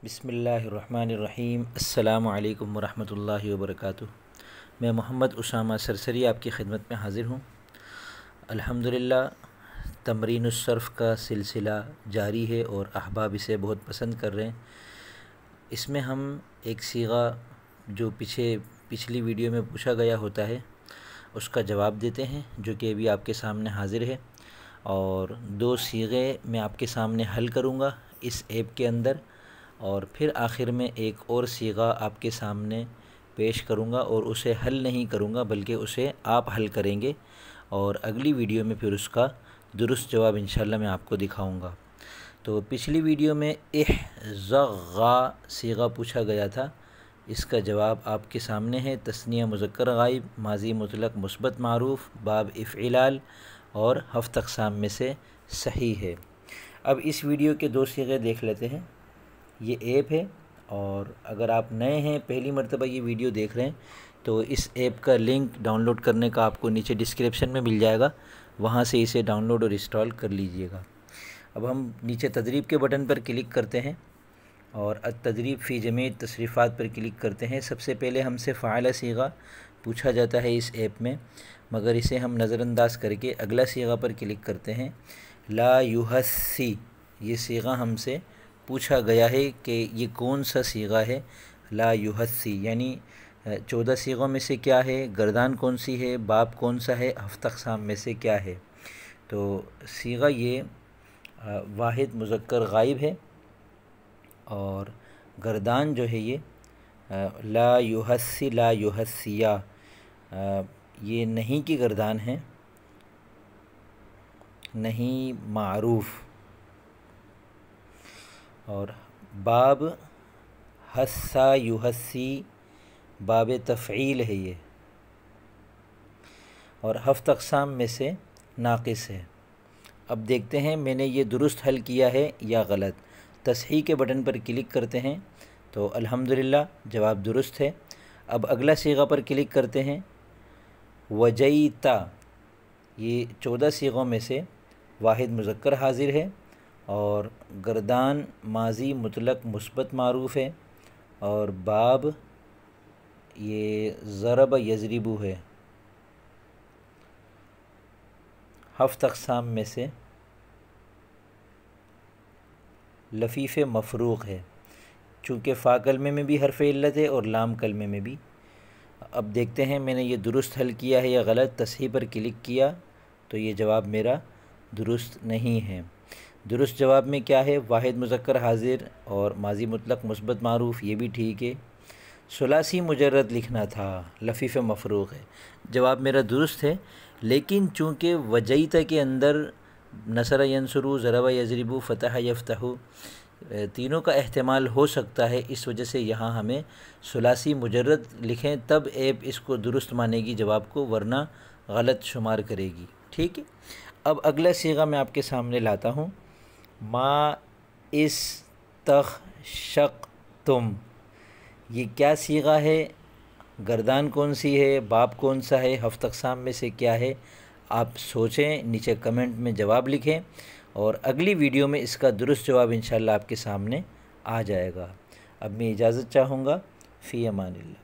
بسم اللہ الرحمن الرحیم۔ السلام علیکم ورحمۃ اللہ وبرکاتہ۔ میں محمد اسامہ سرسری آپ کی خدمت میں حاضر ہوں۔ الحمدللہ تمرین الصرف کا سلسلہ جاری ہے اور احباب اسے بہت پسند کر رہے ہیں۔ اس میں ہم ایک صیغہ جو پچھلی ویڈیو میں پوچھا گیا ہوتا ہے اس کا جواب دیتے ہیں، جو کہ ابھی آپ کے سامنے حاضر ہے، اور 2 صیغے میں آپ کے سامنے حل کروں گا اس ایپ کے اندر، اور پھر آخر میں ایک اور صیغہ آپ کے سامنے پیش کروں گا اور اسے حل نہیں کروں گا بلکہ اسے آپ حل کریں گے، اور اگلی ویڈیو میں پھر اس کا درست جواب انشاءاللہ میں آپ کو دکھاؤں گا۔ تو پچھلی ویڈیو میں احزغا صیغہ پوچھا گیا تھا، اس کا جواب آپ کے سامنے ہے۔ تثنیہ مذکر غائب، ماضی مطلق مثبت معروف، باب افعلال اور ہفت اقسام میں سے صحیح ہے۔ اب اس ویڈیو کے 2 صیغے دیکھ لیتے ہیں۔ یہ ایپ ہے، اور اگر آپ نئے ہیں، پہلی مرتبہ یہ ویڈیو دیکھ رہے ہیں، تو اس ایپ کا لنک ڈاؤن لوڈ کرنے کا آپ کو نیچے ڈسکرپشن میں مل جائے گا، وہاں سے اسے ڈاؤن لوڈ اور انسٹال کر لیجئے گا۔ اب ہم نیچے تدریب کے بٹن پر کلک کرتے ہیں اور التدریب فی جمیع تصریفات پر کلک کرتے ہیں۔ سب سے پہلے ہم سے فاعل صیغہ پوچھا جاتا ہے اس ایپ میں، مگر اسے ہم نظر انداز کر کے اگلا صیغہ پر کلک کرتے ہیں۔ لا یحسی، یہ صیغہ ہم سے پوچھا گیا ہے کہ یہ کون سا صیغہ ہے۔ لا یحسی یعنی 14 صیغوں میں سے کیا ہے، گردان کون سی ہے، باب کون سا ہے، ہفت اقسام میں سے کیا ہے۔ تو صیغہ یہ واحد مذکر غائب ہے، اور گردان جو ہے یہ لا یحسی، لا یحسیہ، یہ نہیں کی گردان ہے، نہیں معروف، اور باب حسا یحسی، باب تفعیل ہے یہ، اور ہفت اقسام میں سے ناقص ہے۔ اب دیکھتے ہیں میں نے یہ درست حل کیا ہے یا غلط۔ تصحیح کے بٹن پر کلک کرتے ہیں تو الحمدللہ جواب درست ہے۔ اب اگلا صیغہ پر کلک کرتے ہیں۔ وجیتا، یہ 14 صیغوں میں سے واحد مذکر حاضر ہے، اور گردان ماضی مطلق مثبت معروف ہے، اور باب یہ ضرب یضرب ہے، ہفت اقسام میں سے لفیف مفروغ ہے، چونکہ فا کلمے میں بھی حرف علت ہے اور لام کلمے میں بھی۔ اب دیکھتے ہیں میں نے یہ درست حل کیا ہے یا غلط۔ تصحیح پر کلک کیا تو یہ جواب میرا درست نہیں ہے۔ درست جواب میں کیا ہے، واحد مذکر حاضر اور ماضی مطلق مثبت معروف، یہ بھی ٹھیک ہے۔ ثلاثی مجرد لکھنا تھا، لفیف مفروغ ہے، جواب میرا درست ہے، لیکن چونکہ وجیتا کے اندر نصر ینصر، ضرب یضرب، فتح یفتح، تینوں کا احتمال ہو سکتا ہے، اس وجہ سے یہاں ہمیں ثلاثی مجرد لکھیں، تب ایپ اس کو درست مانے گی جواب کو، ورنہ غلط شمار کرے گی۔ ٹھیک ہے، اب اگلا صیغہ میں آپ کے سامنے لاتا ہوں۔ ما استخشقتم، یہ کیا صیغہ ہے، گردان کون سی ہے، باب کون سا ہے، ہفت اقسام میں سے کیا ہے؟ آپ سوچیں، نیچے کمنٹ میں جواب لکھیں، اور اگلی ویڈیو میں اس کا درست جواب انشاءاللہ آپ کے سامنے آ جائے گا۔ اب میں اجازت چاہوں گا، فی امان اللہ۔